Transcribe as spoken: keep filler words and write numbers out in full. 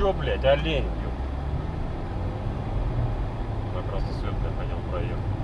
чё, блядь, олень, ёп. На красный свет, блядь, хотел проехать.